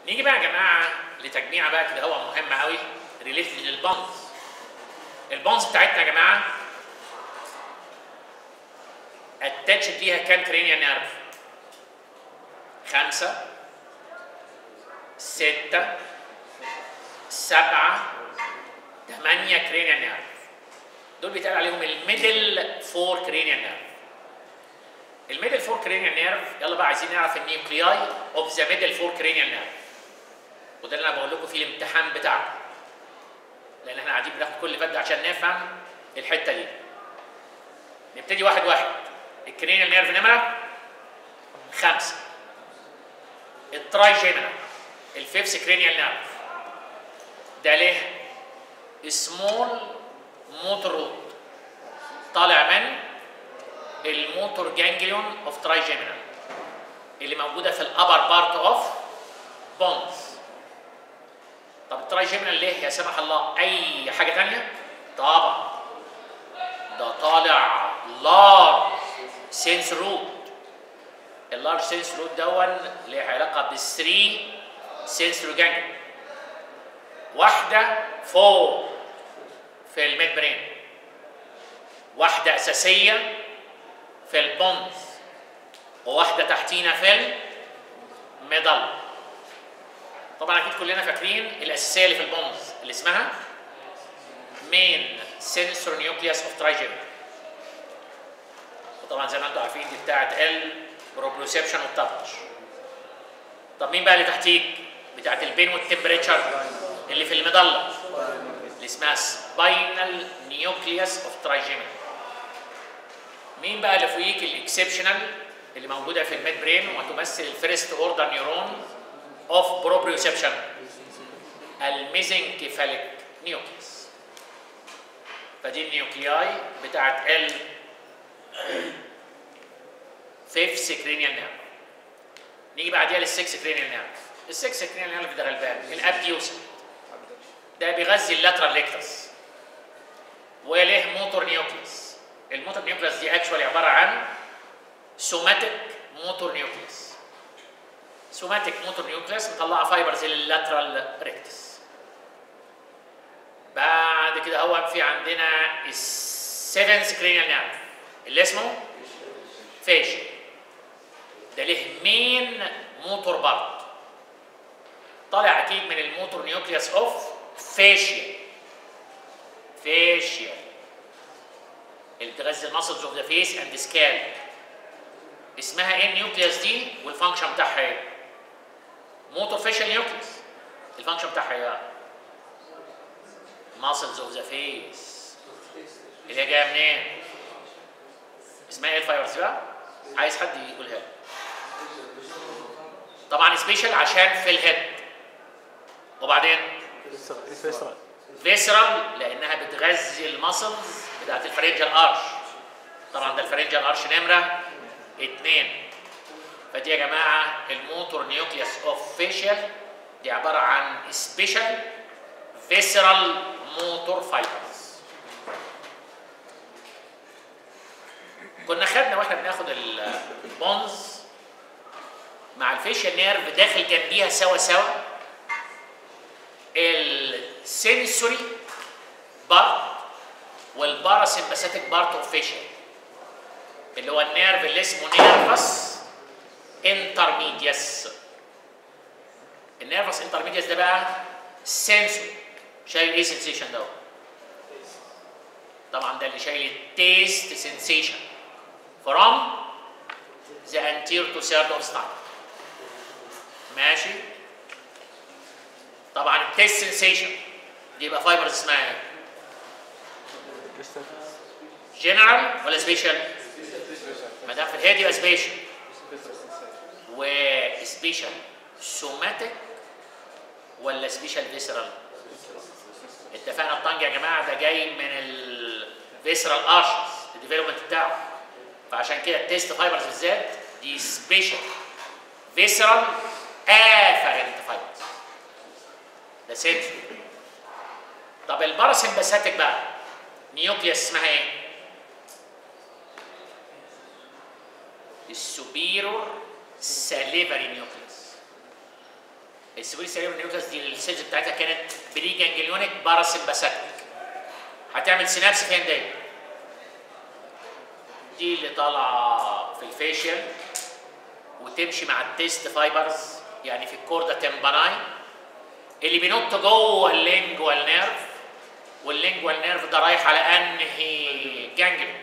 نيجي بقى يا جماعه لتجميع بقى كده هو مهم قوي ريليتد للبونز. البونز بتاعتنا يا جماعه اتاتشد ليها كام كرينيال نيرف؟ 5 6 7 8 كرينيال نيرف. دول بيتقال عليهم الميدل 4 كرينيال نيرف. الميدل 4 كرينيال نيرف يلا بقى عايزين نعرف النيوكلياي اوف ذا ميدل 4 كرينيال نيرف. وده اللي انا بقول لكم في الامتحان بتاعكم. لان احنا قاعدين بناخد كل فد عشان نفهم الحته دي. نبتدي واحد واحد. الكرينيال نيرف نمره 5. الترايجيمينال الفيفث كرينيال نيرف ده له سمول موتور رود طالع من الموتور جانجليون اوف ترايجيمينال اللي موجوده في الابر بارت اوف بونز. طب الترايجيمينال ليه يا سمح الله اي حاجه ثانيه؟ طبعا ده طالع لارج سينس روت. اللارج سينس روت دون ليه علاقه بالثري سينسوري جانجليون. واحده فوق في الميد برين، واحده اساسيه في البونز، وواحده تحتينا في الميدل. طبعا اكيد كلنا فاكرين الاساسيه اللي في البونز اللي اسمها مين سنسور نيوكليوس اوف ترايجيمينال. وطبعا زي ما انتم عارفين دي بتاعت البروبريوسبشن والتاتش. طب مين بقى اللي تحتيك؟ بتاعت البين والتمبريتشر اللي في المظله اللي اسمها سباينال نيوكليوس اوف ترايجيمينال. مين بقى اللي فوقيك؟ الاكسبشنال اللي موجوده في الميد برين وتمثل الفيرست اوردر نيورون اوف بروبريوسبشن الميزنكيفاليك نيوكليوس. فدي النيوكلياي بتاعت ال فيفث كرينيال نيرف. نيجي بعديها للسكس كرينيال نيرف. السكس كرينيال نيرف ده غلبان الابديوسن ده بيغذي اللاترال ريكتس وله موتور نيوكليوس. الموتور نيوكليوس دي اكشوالي عباره عن سوماتيك موتور نيوكليوس. سوماتيك موتور نيوكليوس مطلعه فايبرز لللاترال ريكتس. بعد كده هو في عندنا السيفنث كرينيال نيرف اللي اسمه فيشل. ده له مين موتور بارت طالع اكيد من الموتور نيوكليوس اوف فاشيا. فاشيا اللي بتغذي الماسلز اوف ذا فيس اند سكال. اسمها ايه النيوكليوس دي والفانكشن بتاعها ايه؟ موتور فاشيال نيوكليوس. الفانكشن بتاعها ايه؟ ماسلز اوف ذا فيس اللي هي جايه منين؟ اسمها ايه الفايبرز بقى؟ عايز حد يقولها لي. طبعا سبيشال عشان في الهيد. وبعدين فيسرال لانها بتغذي الماسلز بتاعت الفرنجال ارش. طبعا ده الفرنجال ارش نمره 2. فدي يا جماعه الموتور نيوكليوس اوف فيشيال دي عباره عن سبيشال فيسرال موتور فايبرز. كنا خدنا واحنا بناخد البونز مع الفيشيال نيرف داخل جنبيها سوا السنسوري بارت والباراسمباثيك بارت اوف فيشيال اللي هو النيرف اللي اسمه نيرفس انترميدياس. النيرفس انترميدياس ده بقى سنسوري شايل ايه سنسيشن ده؟ طبعا ده اللي شايل التيست سنسيشن from the anterior to third of stomach. ماشي؟ طبعا التيست سنسيشن دي يبقى فايبرز اسمها ايه؟ جنرال ولا سبيشال؟ ما دام في الهيد يبقى سبيشال. وسبيشال سوماتيك ولا سبيشال فيسرال؟ اتفقنا الطنج يا جماعه ده جاي من الفيسرال ارشز الديفلوبمنت بتاعه. فعشان كده التيست فايبرز بالذات دي سبيشال فيسرال افرنت فايبرز. ده سنسوري. طب الباراسمباثيك بقى نيوكليوس اسمها ايه؟ السوبيرور ساليفري نيوكليوس. السوبيريور سيريبرال نيوكليوس دي السيلز بتاعتها كانت بري جانجليونيك باراسمباثيك. هتعمل سينابس فين دي اللي طالعه في الفيشيال وتمشي مع التيست فايبرز يعني في الكوردا تمباناي اللي بينط جوه اللينجوال نيرف، واللينجوال نيرف ده رايح على انهي جانجليون؟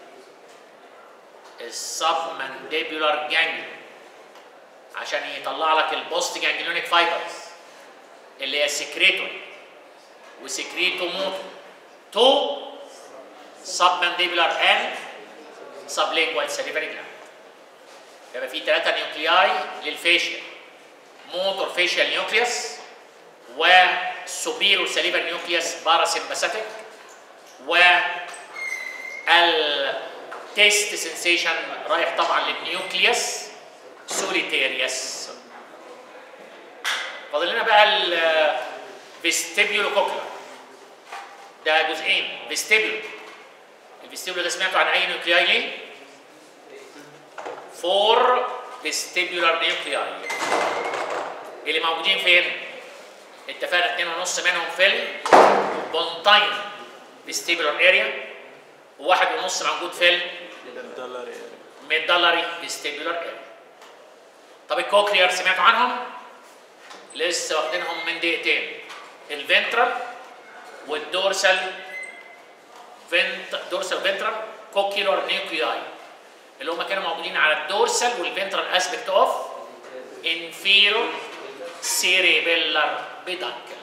السب مانديبولار جانجليون، عشان يطلع لك البوست جانجليونيك فايبرز اللي هي سكريتوري وسكريتو موتو تو سب مانديبولار اند سب لينجوال ساليفري جلاند. يبقى في 3 نيوكلياي للفيشيال، موتور فيشيال نيوكليوس وسوبيرو ساليفر نيوكليوس باراسمباثيك والتيست سنسيشن رايح طبعا للنيوكليوس سوليتيريوس. فاضل لنا بقى الفيستيبيولو كوكلر، ده جزئين. فيستيبيولو، الفيستيبيولو ده سمعتوا عن اي نيوكلياي ليه؟ 4 فيستيبيولار نيوكلياي اللي موجودين فين؟ اتفقنا 2.5 منهم في البونتاين فيستيبيولار اريا، و1.5 موجود في الميدالري فيستيبيولار اريا. طب الكوكلير سمعتوا عنهم؟ لسه واخدينهم من دقيقتين. الفنترال والدورسال فنترال كوكيولار نيوكلياي اللي هم كانوا موجودين على الدورسال والفنترال اسبكت اوف انفيرو سيريبيلار بيدانكل.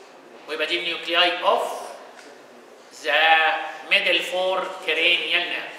ويبقى دي النيوكلياي اوف ذا ميدل 4 كرينيال نيرف.